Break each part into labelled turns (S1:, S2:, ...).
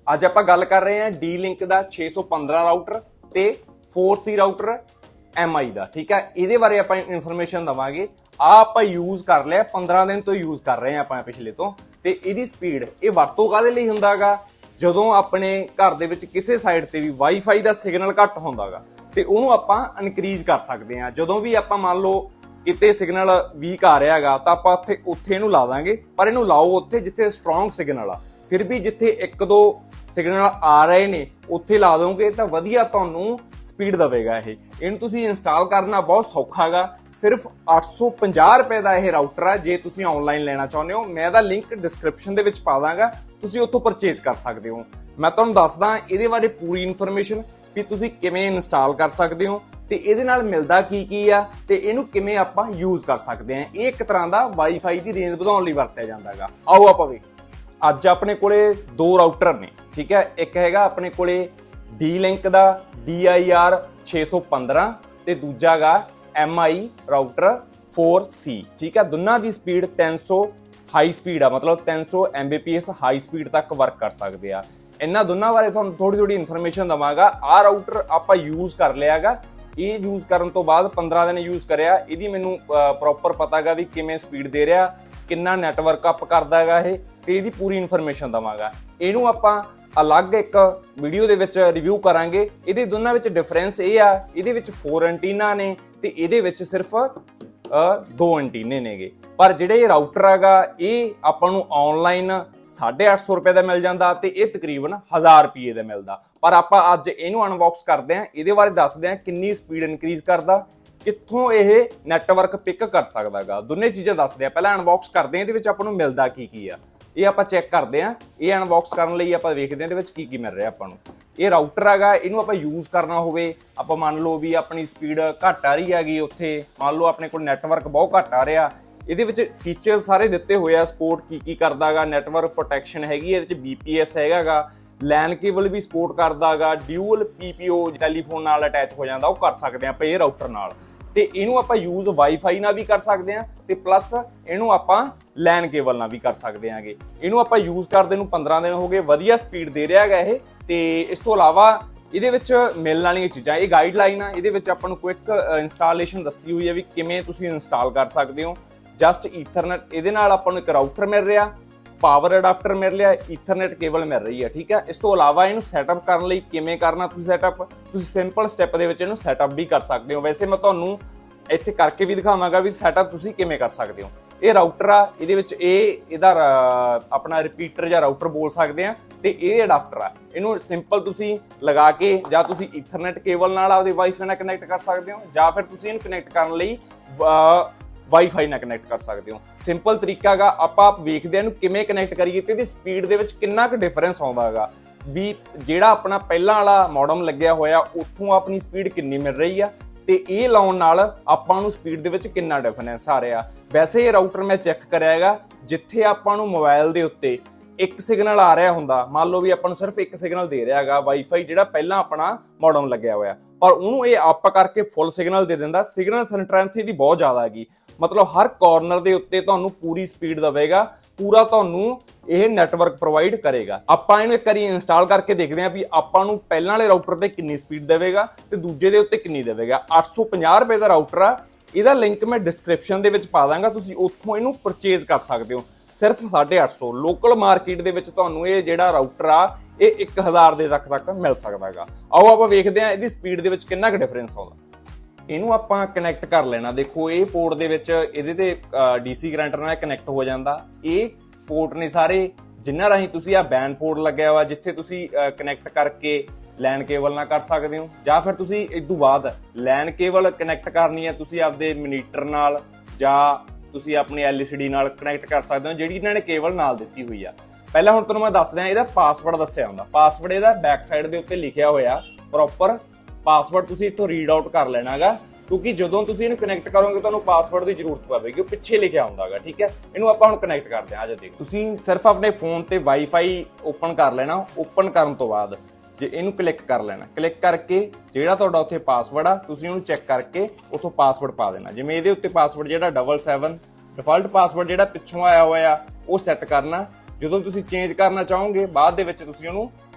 S1: ਅੱਜ ਆਪਾਂ ਗੱਲ ਕਰ ਰਹੇ ਹਾਂ ਡੀ ਲਿੰਕ ਦਾ 615 ਰਾਊਟਰ ਤੇ 4C ਰਾਊਟਰ MI ਦਾ। ਠੀਕ ਹੈ, ਇਹਦੇ ਬਾਰੇ ਆਪਾਂ ਇਨਫੋਰਮੇਸ਼ਨ ਦਵਾਂਗੇ। ਆਪਾਂ ਯੂਜ਼ ਕਰ ਲਿਆ 15 ਦਿਨ ਤੋਂ ਯੂਜ਼ ਕਰ ਰਹੇ ਹਾਂ ਆਪਾਂ ਪਿਛਲੇ ਤੋਂ। ਤੇ ਇਹਦੀ ਸਪੀਡ ਇਹ ਵਰਤੋਂ ਕਾਹਦੇ ਲਈ ਹੁੰਦਾਗਾ, ਜਦੋਂ ਆਪਣੇ ਘਰ ਦੇ ਵਿੱਚ ਕਿਸੇ ਸਾਈਡ ਤੇ ਵੀ ਵਾਈਫਾਈ ਦਾ ਸਿਗਨਲ ਘੱਟ ਹੁੰਦਾਗਾ ਤੇ ਉਹਨੂੰ ਆਪਾਂ ਇਨਕਰੀਜ਼ ਕਰ ਸਕਦੇ ਹਾਂ। ਜਦੋਂ ਵੀ ਆਪਾਂ ਮੰਨ ਲਓ ਕਿਤੇ ਸਿਗਨਲ ਵੀਕ ਆ ਰਿਹਾ ਹੈਗਾ ਤਾਂ ਆਪਾਂ ਉੱਥੇ ਇਹਨੂੰ ਲਾ ਦਾਂਗੇ, ਪਰ ਇਹਨੂੰ ਲਾਓ ਉੱਥੇ ਜਿੱਥੇ ਸਟਰੋਂਗ ਸਿਗਨਲ ਆ। ਫਿਰ ਵੀ ਜਿੱਥੇ ਇੱਕ ਦੋ ਸਿਗਨਲ ਆ ਰਹੇ ਨੇ ਉੱਥੇ ਲਾ ਦੋਗੇ ਤਾਂ ਵਧੀਆ ਤੁਹਾਨੂੰ ਸਪੀਡ ਦੇਵੇਗਾ। ਇਹਨੂੰ ਤੁਸੀਂ ਇੰਸਟਾਲ ਕਰਨਾ ਬਹੁਤ ਸੌਖਾ ਹੈਗਾ। ਸਿਰਫ 850 ਰੁਪਏ ਦਾ ਇਹ ਰਾਊਟਰ ਆ। ਜੇ ਤੁਸੀਂ ਆਨਲਾਈਨ ਲੈਣਾ ਚਾਹੁੰਦੇ ਹੋ, ਮੈਂ ਇਹਦਾ ਲਿੰਕ ਡਿਸਕ੍ਰਿਪਸ਼ਨ ਦੇ ਵਿੱਚ ਪਾ ਦਾਂਗਾ, ਤੁਸੀਂ ਉੱਥੋਂ ਪਰਚੇਜ਼ ਕਰ ਸਕਦੇ ਹੋ। ਮੈਂ ਤੁਹਾਨੂੰ ਦੱਸਦਾ ਇਹਦੇ ਬਾਰੇ ਪੂਰੀ ਇਨਫੋਰਮੇਸ਼ਨ ਵੀ ਤੁਸੀਂ ਕਿਵੇਂ ਇੰਸਟਾਲ ਕਰ ਸਕਦੇ ਹੋ ਤੇ ਇਹਦੇ ਨਾਲ ਮਿਲਦਾ ਕੀ ਆ ਤੇ ਇਹਨੂੰ ਕਿਵੇਂ ਆਪਾਂ ਯੂਜ਼ ਕਰ ਸਕਦੇ ਹਾਂ। ਇਹ ਇੱਕ ਤਰ੍ਹਾਂ ਦਾ ਵਾਈਫਾਈ ਦੀ ਰੇਂਜ ਵਧਾਉਣ ਲਈ ਵਰਤਿਆ ਜਾਂਦਾ ਹੈਗਾ। ਆਓ ਆਪਾਂ ਵੀ ਅੱਜ ਆਪਣੇ ਕੋਲੇ ਦੋ ਰਾਊਟਰ ਨੇ। ਠੀਕ ਹੈ, ਇੱਕ ਹੈਗਾ ਆਪਣੇ ਕੋਲੇ ਡੀ ਲਿੰਕ ਦਾ DIR 615 ਤੇ ਦੂਜਾ ਹੈਗਾ MI ਰਾਊਟਰ 4C। ਠੀਕ ਹੈ, ਦੋਨਾਂ ਦੀ ਸਪੀਡ 300 ਹਾਈ ਸਪੀਡ ਆ, ਮਤਲਬ 300 Mbps ਹਾਈ ਸਪੀਡ ਤੱਕ ਵਰਕ ਕਰ ਸਕਦੇ ਆ। ਇਹਨਾਂ ਦੋਨਾਂ ਬਾਰੇ ਤੁਹਾਨੂੰ ਥੋੜੀ ਇਨਫੋਰਮੇਸ਼ਨ ਦਵਾਂਗਾ। ਆਹ ਰਾਊਟਰ ਆਪਾਂ ਯੂਜ਼ ਕਰ ਲਿਆਗਾ। ਇਹ ਯੂਜ਼ ਕਰਨ ਤੋਂ ਬਾਅਦ 15 ਦਿਨ ਯੂਜ਼ ਕਰਿਆ, ਇਹਦੀ ਮੈਨੂੰ ਪ੍ਰੋਪਰ ਪਤਾ ਹੈਗਾ ਵੀ ਕਿਵੇਂ ਸਪੀਡ ਦੇ ਰਿਹਾ, ਕਿੰਨਾ ਨੈਟਵਰਕ ਅਪ ਕਰਦਾ ਹੈਗਾ ਇਹ, ਤੇ ਇਹਦੀ ਪੂਰੀ ਇਨਫੋਰਮੇਸ਼ਨ ਦਵਾਂਗਾ। ਇਹਨੂੰ ਆਪਾਂ ਅਲੱਗ ਇੱਕ ਵੀਡੀਓ ਦੇ ਵਿੱਚ ਰਿਵਿਊ ਕਰਾਂਗੇ। ਇਹਦੇ ਦੋਨਾਂ ਵਿੱਚ ਡਿਫਰੈਂਸ ਇਹ ਆ, ਇਹਦੇ ਵਿੱਚ 4 ਐਂਟੀਨਾ ਨੇ ਤੇ ਇਹਦੇ ਵਿੱਚ ਸਿਰਫ 2 ਐਂਟੀਨੇ ਨੇਗੇ। ਪਰ ਜਿਹੜੇ ਇਹ ਰਾਊਟਰ ਹੈਗਾ ਇਹ ਆਪਾਂ ਨੂੰ ਆਨਲਾਈਨ 850 ਰੁਪਏ ਦਾ ਮਿਲ ਜਾਂਦਾ ਤੇ ਇਹ ਤਕਰੀਬਨ 1000 ਰੁਪਏ ਦਾ ਮਿਲਦਾ। ਪਰ ਆਪਾਂ ਅੱਜ ਇਹਨੂੰ ਅਨਬਾਕਸ ਕਰਦੇ ਆਂ, ਇਹਦੇ ਬਾਰੇ ਦੱਸਦੇ ਆਂ ਕਿੰਨੀ ਸਪੀਡ ਇਨਕਰੀਜ਼ ਕਰਦਾ, ਕਿੱਥੋਂ ਇਹ ਨੈਟਵਰਕ ਪਿਕ ਕਰ ਸਕਦਾ ਹੈਗਾ, ਦੋਨੇ ਚੀਜ਼ਾਂ ਦੱਸਦੇ ਆ। ਪਹਿਲਾਂ ਅਨਬਾਕਸ ਕਰਦੇ ਆਂ, ਇਹਦੇ ਵਿੱਚ ਆਪਾਂ ਨੂੰ ਮਿਲਦਾ ਕੀ ਆ ਇਹ ਆਪਾਂ ਚੈੱਕ ਕਰਦੇ ਆਂ। ਇਹ ਅਨਬਾਕਸ ਕਰਨ ਲਈ ਆਪਾਂ ਵੇਖਦੇ ਆਂ ਇਹਦੇ ਵਿੱਚ ਕੀ ਮਿਲ ਰਿਹਾ ਆਪਾਂ ਨੂੰ। ਇਹ ਰਾਊਟਰ ਹੈਗਾ, ਇਹਨੂੰ ਆਪਾਂ ਯੂਜ਼ ਕਰਨਾ ਹੋਵੇ, ਆਪਾਂ ਮੰਨ ਲਓ ਵੀ ਆਪਣੀ ਸਪੀਡ ਘੱਟ ਆ ਰਹੀ ਹੈਗੀ, ਉੱਥੇ ਮੰਨ ਲਓ ਆਪਣੇ ਕੋਲ ਨੈਟਵਰਕ ਬਹੁਤ ਘੱਟ ਆ ਰਿਹਾ। ਇਹਦੇ ਵਿੱਚ ਫੀਚਰਸ ਸਾਰੇ ਦਿੱਤੇ ਹੋਏ ਆ, ਸਪੋਰਟ ਕੀ ਕਰਦਾ ਹੈਗਾ, ਨੈਟਵਰਕ ਪ੍ਰੋਟੈਕਸ਼ਨ ਹੈਗੀ, ਇਹਦੇ ਵਿੱਚ BPS ਹੈਗਾ, ਲੈਨ ਕੇਬਲ ਵੀ ਸਪੋਰਟ ਕਰਦਾ ਹੈਗਾ, ਡਿਊਅਲ PPO ਟੈਲੀਫੋਨ ਨਾਲ ਅਟੈਚ ਹੋ ਜਾਂਦਾ, ਉਹ ਕਰ ਸਕਦੇ ਆਪਾਂ ਇਹ ਰਾਊਟਰ ਨਾਲ। ਤੇ ਇਹਨੂੰ ਆਪਾਂ ਯੂਜ਼ ਵਾਈਫਾਈ ਨਾਲ ਵੀ ਕਰ ਸਕਦੇ ਹਾਂ ਤੇ ਪਲੱਸ ਇਹਨੂੰ ਆਪਾਂ ਲੈਨ ਕੇਬਲ ਨਾਲ ਵੀ ਕਰ ਸਕਦੇ ਹਾਂਗੇ। ਇਹਨੂੰ ਆਪਾਂ ਯੂਜ਼ ਕਰਦੇ ਨੂੰ 15 ਦਿਨ ਹੋ ਗਏ, ਵਧੀਆ ਸਪੀਡ ਦੇ ਰਿਹਾ ਹੈਗਾ ਇਹ। ਤੇ ਇਸ ਤੋਂ ਇਲਾਵਾ ਇਹਦੇ ਵਿੱਚ ਮਿਲਣ ਵਾਲੀਆਂ ਚੀਜ਼ਾਂ, ਇਹ ਗਾਈਡਲਾਈਨ ਆ, ਇਹਦੇ ਵਿੱਚ ਆਪਾਂ ਨੂੰ ਕੁਇਕ ਇੰਸਟਾਲੇਸ਼ਨ ਦੱਸੀ ਹੋਈ ਹੈ ਵੀ ਕਿਵੇਂ ਤੁਸੀਂ ਇੰਸਟਾਲ ਕਰ ਸਕਦੇ ਹੋ। ਜਸਟ ਈਥਰਨੈਟ, ਇਹਦੇ ਨਾਲ ਆਪਾਂ ਨੂੰ ਇੱਕ ਰਾਊਟਰ ਮਿਲ ਰਿਹਾ, ਪਾਵਰ ਅਡਾਪਟਰ ਮਿਲ ਰਿਹਾ, ਈਥਰਨੈਟ ਕੇਬਲ ਮਿਲ ਰਹੀ ਹੈ। ਠੀਕ ਹੈ, ਇਸ ਤੋਂ ਇਲਾਵਾ ਇਹਨੂੰ ਸੈਟਅਪ ਕਰਨ ਲਈ ਕਿਵੇਂ ਕਰਨਾ ਤੁਸੀਂ ਸੈਟਅਪ, ਤੁਸੀਂ ਸਿੰਪਲ ਸਟੈਪ ਦੇ ਵਿੱਚ ਇਹਨੂੰ ਸੈਟਅਪ ਵੀ ਕਰ ਸਕਦੇ ਹੋ। ਵੈਸੇ ਮੈਂ ਤੁਹਾਨੂੰ ਇੱਥੇ ਕਰਕੇ ਵੀ ਦਿਖਾਵਾਂਗਾ ਵੀ ਸੈਟਅਪ ਤੁਸੀਂ ਕਿਵੇਂ ਕਰ ਸਕਦੇ ਹੋ। ਇਹ ਰਾਊਟਰ ਆ, ਇਹਦੇ ਵਿੱਚ ਇਹਦਾ ਆਪਣਾ ਰਿਪੀਟਰ ਜਾਂ ਰਾਊਟਰ ਬੋਲ ਸਕਦੇ ਆ ਤੇ ਇਹ ਅਡਾਪਟਰ ਆ। ਇਹਨੂੰ ਸਿੰਪਲ ਤੁਸੀਂ ਲਗਾ ਕੇ ਜਾਂ ਤੁਸੀਂ ਈਥਰਨੈਟ ਕੇਬਲ ਨਾਲ ਆਪਦੇ ਵਾਈਫਾਈ ਨਾਲ ਕਨੈਕਟ ਕਰ ਸਕਦੇ ਹੋ, ਜਾਂ ਫਿਰ ਤੁਸੀਂ ਇਹਨੂੰ ਕਨੈਕਟ ਕਰਨ ਲਈ ਵਾਈਫਾਈ ਨਾਲ ਕਨੈਕਟ ਕਰ ਸਕਦੇ ਹੋ। ਸਿੰਪਲ ਤਰੀਕਾ ਹੈਗਾ। ਆਪਾਂ ਵੇਖਦੇ ਹਾਂ ਇਹਨੂੰ ਕਿਵੇਂ ਕਨੈਕਟ ਕਰੀਏ ਤੇ ਇਹਦੀ ਸਪੀਡ ਦੇ ਵਿੱਚ ਕਿੰਨਾ ਕੁ ਡਿਫਰੈਂਸ ਆਉਂਦਾ ਹੈਗਾ, ਵੀ ਜਿਹੜਾ ਆਪਣਾ ਪਹਿਲਾਂ ਵਾਲਾ ਮੋਡਮ ਲੱਗਿਆ ਹੋਇਆ ਉੱਥੋਂ ਆਪਣੀ ਸਪੀਡ ਕਿੰਨੀ ਮਿਲ ਰਹੀ ਆ ਤੇ ਇਹ ਲਾਉਣ ਨਾਲ ਆਪਾਂ ਨੂੰ ਸਪੀਡ ਦੇ ਵਿੱਚ ਕਿੰਨਾ ਡਿਫਰੈਂਸ ਆ ਰਿਹਾ। ਵੈਸੇ ਇਹ ਰਾਊਟਰ ਮੈਂ ਚੈੱਕ ਕਰਿਆ ਹੈਗਾ, ਜਿੱਥੇ ਆਪਾਂ ਨੂੰ ਮੋਬਾਈਲ ਦੇ ਉੱਤੇ ਇੱਕ ਸਿਗਨਲ ਆ ਰਿਹਾ ਹੁੰਦਾ, ਮੰਨ ਲਓ ਵੀ ਆਪਾਂ ਨੂੰ ਸਿਰਫ ਇੱਕ ਸਿਗਨਲ ਦੇ ਰਿਹਾ ਹੈਗਾ ਵਾਈਫਾਈ ਜਿਹੜਾ ਪਹਿਲਾਂ ਆਪਣਾ ਮੋਡਮ ਲੱਗਿਆ ਹੋਇਆ, ਪਰ ਉਹਨੂੰ ਇਹ ਅਪ ਕਰਕੇ ਫੁੱਲ ਸਿਗਨਲ ਦੇ ਦਿੰਦਾ। ਸਿਗਨਲ ਸਟਰੈਂਥ ਇਹਦੀ ਬਹੁਤ ਜ਼ਿਆਦਾ ਹੈਗੀ, ਮਤਲਬ ਹਰ ਕਾਰਨਰ ਦੇ ਉੱਤੇ ਤੁਹਾਨੂੰ ਪੂਰੀ ਸਪੀਡ ਦੇਵੇਗਾ, ਪੂਰਾ ਤੁਹਾਨੂੰ ਇਹ ਨੈਟਵਰਕ ਪ੍ਰੋਵਾਈਡ ਕਰੇਗਾ। ਆਪਾਂ ਇਹਨੂੰ ਇੱਕ ਵਾਰੀ ਇੰਸਟਾਲ ਕਰਕੇ ਦੇਖਦੇ ਹਾਂ ਵੀ ਆਪਾਂ ਨੂੰ ਪਹਿਲਾਂ ਵਾਲੇ ਰਾਊਟਰ ਤੇ ਕਿੰਨੀ ਸਪੀਡ ਦੇਵੇਗਾ ਤੇ ਦੂਜੇ ਦੇ ਉੱਤੇ ਕਿੰਨੀ ਦੇਵੇਗਾ। 850 ਰੁਪਏ ਦਾ ਰਾਊਟਰ ਆ, ਇਹਦਾ ਲਿੰਕ ਮੈਂ ਡਿਸਕ੍ਰਿਪਸ਼ਨ ਦੇ ਵਿੱਚ ਪਾ ਦਾਂਗਾ, ਤੁਸੀਂ ਉੱਥੋਂ ਇਹਨੂੰ ਪਰਚੇਜ਼ ਕਰ ਸਕਦੇ ਹੋ ਸਿਰਫ 850। ਲੋਕਲ ਮਾਰਕੀਟ ਦੇ ਵਿੱਚ ਤੁਹਾਨੂੰ ਇਹ ਜਿਹੜਾ ਰਾਊਟਰ ਆ ਇਹ 1000 ਦੇ ਤੱਕ ਮਿਲ ਸਕਦਾ ਹੈਗਾ। ਆਓ ਆਪਾਂ ਵੇਖਦੇ ਹਾਂ ਇਹਦੀ ਸਪੀਡ ਦੇ ਵਿੱਚ ਕਿੰਨਾ ਕੁ ਡਿਫਰੈਂਸ ਆਉਂਦਾ। ਇਹਨੂੰ ਆਪਾਂ ਕਨੈਕਟ ਕਰ ਲੈਣਾ। ਦੇਖੋ ਇਹ ਪੋਰਟ ਦੇ ਵਿੱਚ ਇਹਦੇ ਤੇ DC ਕਰੰਟ ਨਾਲ ਕਨੈਕਟ ਹੋ ਜਾਂਦਾ। ਇਹ ਪੋਰਟ ਨੇ ਸਾਰੇ ਜਿਨ੍ਹਾਂ ਰਾਹੀਂ ਤੁਸੀਂ ਆ ਬੈਨ ਪੋਰਟ ਲੱਗਿਆ ਹੋਇਆ, ਜਿੱਥੇ ਤੁਸੀਂ ਕਨੈਕਟ ਕਰਕੇ ਲੈਨ ਕੇਬਲ ਨਾਲ ਕਰ ਸਕਦੇ ਹੋ, ਜਾਂ ਫਿਰ ਤੁਸੀਂ ਇਸ ਤੋਂ ਬਾਅਦ ਲੈਨ ਕੇਬਲ ਕਨੈਕਟ ਕਰਨੀ ਹੈ ਤੁਸੀਂ ਆਪਦੇ ਮੀਟਰ ਨਾਲ ਜਾਂ ਤੁਸੀਂ ਆਪਣੀ LCD ਨਾਲ ਕਨੈਕਟ ਕਰ ਸਕਦੇ ਹੋ, ਜਿਹੜੀ ਇਹਨਾਂ ਨੇ ਕੇਬਲ ਨਾਲ ਦਿੱਤੀ ਹੋਈ ਆ। ਪਹਿਲਾਂ ਹੁਣ ਤੁਹਾਨੂੰ ਮੈਂ ਦੱਸ ਦਿਆਂ, ਇਹਦਾ ਪਾਸਵਰਡ ਦੱਸਿਆ ਹੁੰਦਾ। ਪਾਸਵਰਡ ਇਹਦਾ ਬੈਕ ਸਾਈਡ ਦੇ ਉੱਤੇ ਲਿਖਿਆ ਹੋਇਆ ਪ੍ਰੋਪਰ ਪਾਸਵਰਡ, ਤੁਸੀਂ ਇੱਥੋਂ ਰੀਡ ਆਊਟ ਕਰ ਲੈਣਾ ਹੈਗਾ, ਕਿਉਂਕਿ ਜਦੋਂ ਤੁਸੀਂ ਇਹਨੂੰ ਕਨੈਕਟ ਕਰੋਗੇ ਤੁਹਾਨੂੰ ਪਾਸਵਰਡ ਦੀ ਜ਼ਰੂਰਤ ਪਵੇਗੀ, ਉਹ ਪਿੱਛੇ ਲਿਖਿਆ ਹੁੰਦਾ ਹੈਗਾ। ਠੀਕ ਹੈ, ਇਹਨੂੰ ਆਪਾਂ ਹੁਣ ਕਨੈਕਟ ਕਰਦੇ ਹਾਂ। ਅੱਜ ਦੇਖੋ ਤੁਸੀਂ ਸਿਰਫ ਆਪਣੇ ਫੋਨ ਤੇ ਵਾਈਫਾਈ ਓਪਨ ਕਰ ਲੈਣਾ। ਓਪਨ ਕਰਨ ਤੋਂ ਬਾਅਦ ਜੇ ਇਹਨੂੰ ਕਲਿੱਕ ਕਰ ਲੈਣਾ, ਕਲਿੱਕ ਕਰਕੇ ਜਿਹੜਾ ਤੁਹਾਡਾ ਉੱਥੇ ਪਾਸਵਰਡ ਆ ਤੁਸੀਂ ਉਹਨੂੰ ਚੈੱਕ ਕਰਕੇ ਉੱਥੋਂ ਪਾਸਵਰਡ ਪਾ ਦੇਣਾ। ਜਿਵੇਂ ਇਹਦੇ ਉੱਤੇ ਪਾਸਵਰਡ ਜਿਹੜਾ 77 ਡਿਫਾਲਟ ਪਾਸਵਰਡ ਜਿਹੜਾ ਪਿੱਛੋਂ ਆਇਆ ਹੋਇਆ ਉਹ ਸੈੱਟ ਕਰਨਾ। ਜਦੋਂ ਤੁਸੀਂ ਚੇਂਜ ਕਰਨਾ ਚਾਹੋਗੇ ਬਾਅਦ ਦੇ ਵਿੱਚ ਤੁਸੀਂ ਉਹਨੂੰ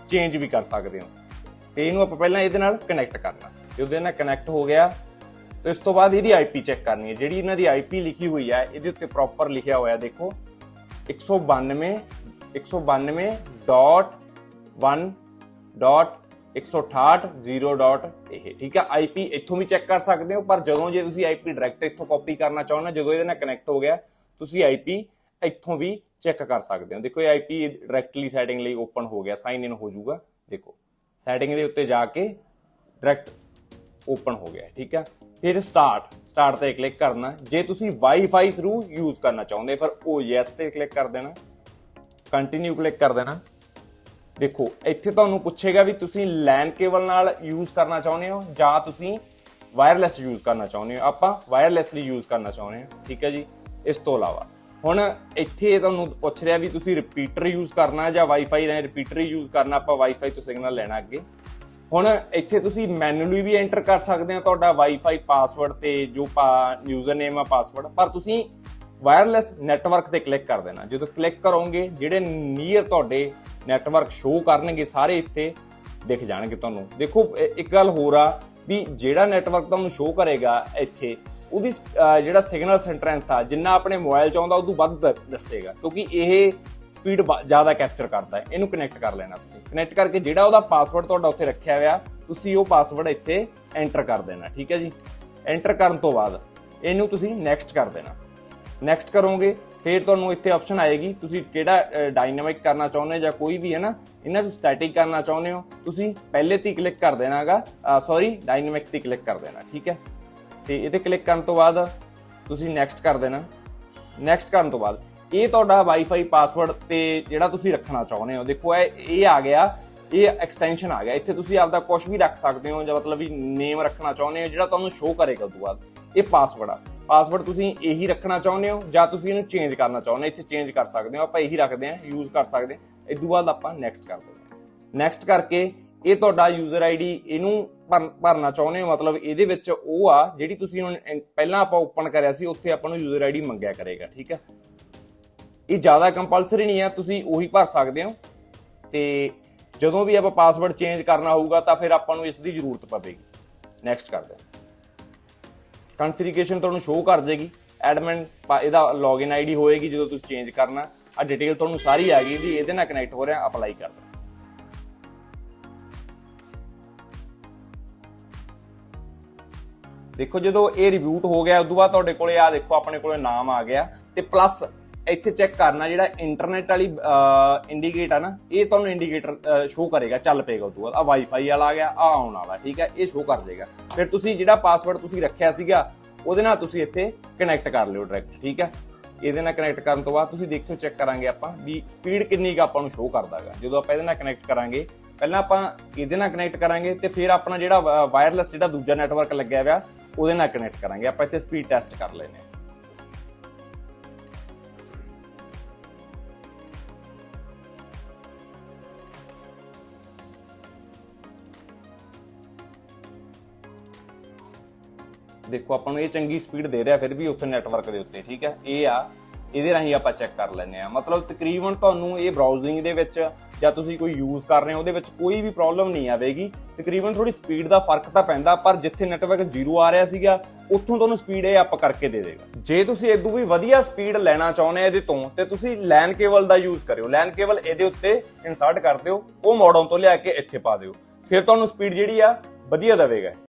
S1: ਚੇਂਜ ਵੀ ਕਰ ਸਕਦੇ ਹੋ। ਤੇ ਇਹਨੂੰ ਆਪਾਂ ਪਹਿਲਾਂ ਇਹਦੇ ਨਾਲ ਕਨੈਕਟ ਕਰਨਾ। ਤੇ ਉਹਦੇ ਨਾਲ ਕਨੈਕਟ ਹੋ ਗਿਆ ਤੇ ਇਸ ਤੋਂ ਬਾਅਦ ਇਹਦੀ ਆਈਪੀ ਚੈੱਕ ਕਰਨੀ ਹੈ। ਜਿਹੜੀ ਇਹਨਾਂ ਦੀ ਆਈਪੀ ਲਿਖੀ ਹੋਈ ਹੈ ਇਹਦੇ ਉੱਤੇ ਪ੍ਰੋਪਰ ਲਿਖਿਆ ਹੋਇਆ ਦੇਖੋ 192.1.1.168.0. ਇਹ ਠੀਕ ਹੈ। ਆਈਪੀ ਇੱਥੋਂ ਵੀ ਚੈੱਕ ਕਰ ਸਕਦੇ ਹੋ, ਪਰ ਜਦੋਂ ਜੇ ਤੁਸੀਂ ਆਈਪੀ ਡਾਇਰੈਕਟ ਇੱਥੋਂ ਕਾਪੀ ਕਰਨਾ ਚਾਹੁੰਦੇ ਜਦੋਂ ਇਹਦੇ ਨਾਲ ਕਨੈਕਟ ਹੋ ਗਿਆ ਤੁਸੀਂ ਆਈਪੀ ਇੱਥੋਂ ਵੀ ਚੈੱਕ ਕਰ ਸਕਦੇ ਹੋ। ਦੇਖੋ ਇਹ ਆਈਪੀ ਡਾਇਰੈਕਟਲੀ ਸੈਟਿੰਗ ਲਈ ਓਪਨ ਹੋ ਗਿਆ, ਸਾਈਨ ਇਨ ਹੋ ਜਾਊਗਾ। ਦੇਖੋ ਸੈਟਿੰਗ ਦੇ ਉੱਤੇ ਜਾ ਕੇ ਡਾਇਰੈਕਟ ਓਪਨ ਹੋ ਗਿਆ, ਠੀਕ ਹੈ। ਫਿਰ ਸਟਾਰਟ ਤੇ ਕਲਿੱਕ ਕਰਨਾ। ਜੇ ਤੁਸੀਂ ਵਾਈਫਾਈ ਥਰੂ ਯੂਜ਼ ਕਰਨਾ ਚਾਹੁੰਦੇ ਫਿਰ ਉਹ ਯੈਸ ਤੇ ਕਲਿੱਕ ਕਰ ਦੇਣਾ, ਕੰਟੀਨਿਊ ਕਲਿੱਕ ਕਰ ਦੇਣਾ। ਦੇਖੋ ਇੱਥੇ ਤੁਹਾਨੂੰ ਪੁੱਛੇਗਾ ਵੀ ਤੁਸੀਂ LAN ਕੇਬਲ ਨਾਲ ਯੂਜ਼ ਕਰਨਾ ਚਾਹੁੰਦੇ ਹੋ ਜਾਂ ਤੁਸੀਂ ਵਾਇਰਲੈਸ ਯੂਜ਼ ਕਰਨਾ ਚਾਹੁੰਦੇ ਹੋ। ਆਪਾਂ ਵਾਇਰਲੈਸਲੀ ਯੂਜ਼ ਕਰਨਾ ਚਾਹੁੰਦੇ ਹਾਂ, ਠੀਕ ਹੈ ਜੀ। ਇਸ ਤੋਂ ਇਲਾਵਾ ਹੁਣ ਇੱਥੇ ਤੁਹਾਨੂੰ ਪੁੱਛ ਰਿਹਾ ਵੀ ਤੁਸੀਂ ਰਿਪੀਟਰ ਯੂਜ਼ ਕਰਨਾ ਜਾਂ ਵਾਈਫਾਈ ਨਾਲ ਰਿਪੀਟਰ ਯੂਜ਼ ਕਰਨਾ। ਆਪਾਂ ਵਾਈਫਾਈ ਤੋਂ ਸਿਗਨਲ ਲੈਣਾ ਅੱਗੇ। ਹੁਣ ਇੱਥੇ ਤੁਸੀਂ ਮੈਨੂਅਲੀ ਵੀ ਐਂਟਰ ਕਰ ਸਕਦੇ ਹੋ ਤੁਹਾਡਾ ਵਾਈਫਾਈ ਪਾਸਵਰਡ ਤੇ ਜੋ ਯੂਜ਼ਰ ਨੇਮ ਆ ਪਾਸਵਰਡ, ਪਰ ਤੁਸੀਂ ਵਾਇਰਲੈਸ ਨੈਟਵਰਕ ਤੇ ਕਲਿੱਕ ਕਰ ਦੇਣਾ। ਜਦੋਂ ਕਲਿੱਕ ਕਰੋਗੇ ਜਿਹੜੇ ਨੀਅਰ ਤੁਹਾਡੇ ਨੈਟਵਰਕ ਸ਼ੋ ਕਰਨਗੇ ਸਾਰੇ ਇੱਥੇ ਦਿਖ ਜਾਣਗੇ ਤੁਹਾਨੂੰ। ਦੇਖੋ ਇੱਕ ਗੱਲ ਹੋਰ ਆ ਵੀ ਜਿਹੜਾ ਨੈਟਵਰਕ ਤੁਹਾਨੂੰ ਸ਼ੋ ਕਰੇਗਾ ਇੱਥੇ ਉਹਦੀ ਜਿਹੜਾ ਸਿਗਨਲ ਸਟਰੈਂਥ ਆ ਜਿੰਨਾ ਆਪਣੇ ਮੋਬਾਈਲ ਚ ਆਉਂਦਾ ਉਦੋਂ ਵੱਧ ਦੱਸੇਗਾ, ਕਿਉਂਕਿ ਇਹ ਸਪੀਡ ਜ਼ਿਆਦਾ ਕੈਪਚਰ ਕਰਦਾ ਹੈ। ਇਹਨੂੰ ਕਨੈਕਟ ਕਰ ਲੈਣਾ ਤੁਸੀਂ। ਕਨੈਕਟ ਕਰਕੇ ਜਿਹੜਾ ਉਹਦਾ ਪਾਸਵਰਡ ਤੁਹਾਡਾ ਉੱਥੇ ਰੱਖਿਆ ਹੋਇਆ ਤੁਸੀਂ ਉਹ ਪਾਸਵਰਡ ਇੱਥੇ ਐਂਟਰ ਕਰ ਦੇਣਾ, ਠੀਕ ਹੈ ਜੀ। ਐਂਟਰ ਕਰਨ ਤੋਂ ਬਾਅਦ ਇਹਨੂੰ ਤੁਸੀਂ ਨੈਕਸਟ ਕਰ ਦੇਣਾ। ਨੈਕਸਟ ਕਰੋਗੇ ਫਿਰ ਤੁਹਾਨੂੰ ਇੱਥੇ ਆਪਸ਼ਨ ਆਏਗੀ ਤੁਸੀਂ ਕਿਹੜਾ ਡਾਇਨਾਮਿਕ ਕਰਨਾ ਚਾਹੁੰਦੇ ਹੋ ਜਾਂ ਕੋਈ ਵੀ ਹੈ ਨਾ ਇਹਨਾਂ ਨੂੰ ਸਟੈਟਿਕ ਕਰਨਾ ਚਾਹੁੰਦੇ ਹੋ ਤੁਸੀਂ ਪਹਿਲੇ ਤੇ ਕਲਿੱਕ ਕਰ ਦੇਣਾਗਾ, ਡਾਇਨਾਮਿਕ ਤੇ ਕਲਿੱਕ ਕਰ ਦੇਣਾ, ਠੀਕ ਹੈ। ਤੇ ਇਹਤੇ ਕਲਿੱਕ ਕਰਨ ਤੋਂ ਬਾਅਦ ਤੁਸੀਂ ਨੈਕਸਟ ਕਰ ਦੇਣਾ। ਨੈਕਸਟ ਕਰਨ ਤੋਂ ਬਾਅਦ ਇਹ ਤੁਹਾਡਾ ਵਾਈਫਾਈ ਪਾਸਵਰਡ ਤੇ ਜਿਹੜਾ ਤੁਸੀਂ ਰੱਖਣਾ ਚਾਹੁੰਦੇ ਹੋ ਦੇਖੋ ਇਹ ਆ ਗਿਆ, ਇਹ ਐਕਸਟੈਂਸ਼ਨ ਆ ਗਿਆ। ਇੱਥੇ ਤੁਸੀਂ ਆਪਦਾ ਕੁਝ ਵੀ ਰੱਖ ਸਕਦੇ ਹੋ ਜਾਂ ਮਤਲਬ ਵੀ ਨੇਮ ਰੱਖਣਾ ਚਾਹੁੰਦੇ ਹੋ ਜਿਹੜਾ ਤੁਹਾਨੂੰ ਸ਼ੋ ਕਰੇਗਾ। ਉਸ ਤੋਂ ਬਾਅਦ ਇਹ ਪਾਸਵਰਡ ਆ, ਪਾਸਵਰਡ ਤੁਸੀਂ ਇਹੀ ਰੱਖਣਾ ਚਾਹੁੰਦੇ ਹੋ ਜਾਂ ਤੁਸੀਂ ਇਹਨੂੰ ਚੇਂਜ ਕਰਨਾ ਚਾਹੁੰਦੇ ਹੋ ਇੱਥੇ ਚੇਂਜ ਕਰ ਸਕਦੇ ਹੋ। ਆਪਾਂ ਇਹੀ ਰੱਖਦੇ ਹਾਂ, ਯੂਜ਼ ਕਰ ਸਕਦੇ ਹਾਂ। ਇਸ ਤੋਂ ਬਾਅਦ ਆਪਾਂ ਨੈਕਸਟ ਕਰ ਦਿੰਦੇ ਹਾਂ। ਨੈਕਸਟ ਕਰਕੇ ਇਹ ਤੁਹਾਡਾ ਯੂਜ਼ਰ ਆਈਡੀ ਇਹਨੂੰ ਭਰਨਾ ਚਾਹੁੰਦੇ ਹੋ, ਮਤਲਬ ਇਹਦੇ ਵਿੱਚ ਉਹ ਆ ਜਿਹੜੀ ਤੁਸੀਂ ਹੁਣ ਪਹਿਲਾਂ ਆਪਾਂ ਓਪਨ ਕਰਿਆ ਸੀ ਉੱਥੇ ਆਪਾਂ ਨੂੰ ਯੂਜ਼ਰ ਆਈਡੀ ਮੰਗਿਆ ਕਰੇਗਾ, ਠੀਕ ਹੈ। ਇਹ ਜ਼ਿਆਦਾ ਕੰਪਲਸਰੀ ਨਹੀਂ ਆ, ਤੁਸੀਂ ਉਹੀ ਭਰ ਸਕਦੇ ਹੋ। ਤੇ ਜਦੋਂ ਵੀ ਆਪਾਂ ਪਾਸਵਰਡ ਚੇਂਜ ਕਰਨਾ ਹੋਊਗਾ ਤਾਂ ਫਿਰ ਆਪਾਂ ਨੂੰ ਇਸ ਦੀ ਜ਼ਰੂਰਤ ਪਵੇਗੀ। ਨੈਕਸਟ ਕਰ ਦਿਓ। ਕਨਫਿਗਰੇਸ਼ਨ ਤੁਹਾਨੂੰ ਸ਼ੋ ਕਰ ਜਾਏਗੀ, ਐਡਮਿਨ ਇਹਦਾ ਲੌਗਇਨ ਆਈਡੀ ਹੋਏਗੀ ਜਦੋਂ ਤੁਸੀਂ ਚੇਂਜ ਕਰਨਾ। ਆ ਡਿਟੇਲ ਤੁਹਾਨੂੰ ਸਾਰੀ ਆ ਗਈ ਵੀ ਇਹਦੇ ਨਾਲ ਕਨੈਕਟ ਹੋ ਰਿਹਾ, ਅਪਲਾਈ ਕਰ ਦਿਓ। ਦੇਖੋ ਜਦੋਂ ਇਹ ਰਿਬੂਟ ਹੋ ਗਿਆ ਉਸ ਤੋਂ ਬਾਅਦ ਤੁਹਾਡੇ ਕੋਲੇ ਆ ਦੇਖੋ ਆਪਣੇ ਕੋਲੇ ਨਾਮ ਆ ਗਿਆ ਤੇ ਪਲੱਸ ਇੱਥੇ ਚੈੱਕ ਕਰਨਾ ਜਿਹੜਾ ਇੰਟਰਨੈਟ ਵਾਲੀ ਇੰਡੀਕੇਟ ਆ ਨਾ ਇਹ ਤੁਹਾਨੂੰ ਇੰਡੀਕੇਟਰ ਸ਼ੋ ਕਰੇਗਾ, ਚੱਲ ਪਏਗਾ। ਉਸ ਤੋਂ ਬਾਅਦ ਆ ਵਾਈਫਾਈ ਵਾਲਾ ਆ ਗਿਆ, ਆ ਆਉਣ ਵਾਲਾ, ਠੀਕ ਹੈ। ਇਹ ਸ਼ੋ ਕਰ ਜਾਏਗਾ। ਫਿਰ ਤੁਸੀਂ ਜਿਹੜਾ ਪਾਸਵਰਡ ਤੁਸੀਂ ਰੱਖਿਆ ਸੀਗਾ ਉਹਦੇ ਨਾਲ ਤੁਸੀਂ ਇੱਥੇ ਕਨੈਕਟ ਕਰ ਲਿਓ ਡਾਇਰੈਕਟ, ਠੀਕ ਹੈ। ਇਹਦੇ ਨਾਲ ਕਨੈਕਟ ਕਰਨ ਤੋਂ ਬਾਅਦ ਤੁਸੀਂ ਦੇਖਿਓ ਚੈੱਕ ਕਰਾਂਗੇ ਆਪਾਂ ਵੀ ਸਪੀਡ ਕਿੰਨੀ ਕੁ ਆਪਾਂ ਨੂੰ ਸ਼ੋ ਕਰਦਾ ਹੈਗਾ। ਜਦੋਂ ਆਪਾਂ ਇਹਦੇ ਨਾਲ ਕਨੈਕਟ ਕਰਾਂਗੇ ਪਹਿਲਾਂ ਆਪਾਂ ਇਹਦੇ ਨਾਲ ਕਨੈਕਟ ਕਰਾਂਗੇ ਤੇ ਫਿਰ ਆਪਣਾ ਜਿਹੜਾ ਵਾਇਰਲੈਸ ਜਿਹੜਾ ਦੂਜਾ ਨੈਟਵਰਕ ਲੱਗਿਆ ਹੋਇਆ ਉਹਦੇ ਨਾਲ ਕਨੈਕਟ ਕਰਾਂਗੇ। ਆਪਾਂ ਇੱਥੇ ਸਪੀਡ ਟੈਸਟ ਕਰ ਲੈਨੇ ਆ। ਦੇਖੋ ਆਪਾਂ ਨੂੰ ਇਹ ਚੰਗੀ ਸਪੀਡ ਦੇ ਰਿਹਾ ਫਿਰ ਵੀ ਉੱਥੇ ਨੈਟਵਰਕ ਦੇ ਉੱਤੇ, ਠੀਕ ਹੈ। ਇਹ ਆ ਇਹਦੇ ਰਾਹੀਂ ਆਪਾਂ ਚੈੱਕ ਕਰ ਲੈਨੇ ਆ। ਮਤਲਬ ਤਕਰੀਬਨ ਤੁਹਾਨੂੰ ਇਹ ਬਰਾਊਜ਼ਿੰਗ ਦੇ ਵਿੱਚ ਜਾਂ ਤੁਸੀਂ ਕੋਈ ਯੂਜ਼ ਕਰ ਰਹੇ ਹੋ ਉਹਦੇ ਵਿੱਚ ਕੋਈ ਵੀ ਪ੍ਰੋਬਲਮ ਨਹੀਂ ਆਵੇਗੀ। ਤਕਰੀਬਨ ਥੋੜੀ ਸਪੀਡ ਦਾ ਫਰਕ ਤਾਂ ਪੈਂਦਾ, ਪਰ ਜਿੱਥੇ ਨੈਟਵਰਕ 0 ਆ ਰਿਹਾ ਸੀਗਾ ਉੱਥੋਂ ਤੁਹਾਨੂੰ ਸਪੀਡ ਇਹ ਅਪ ਕਰਕੇ ਦੇ ਦੇਗਾ। ਜੇ ਤੁਸੀਂ ਇਦੋਂ ਵੀ ਵਧੀਆ ਸਪੀਡ ਲੈਣਾ ਚਾਹੁੰਦੇ ਆ ਇਹਦੇ ਤੋਂ ਤੇ ਤੁਸੀਂ LAN ਕੇਬਲ ਦਾ ਯੂਜ਼ ਕਰਿਓ। LAN ਕੇਬਲ ਇਹਦੇ ਉੱਤੇ ਇਨਸਰਟ ਕਰ ਦਿਓ, ਉਹ ਮੋਡਮ ਤੋਂ ਲਿਆ ਕੇ ਇੱਥੇ ਪਾ ਦਿਓ, ਫਿਰ ਤੁਹਾਨੂੰ ਸਪੀਡ ਜਿਹੜੀ ਆ ਵਧੀਆ ਦੇਵੇਗਾ।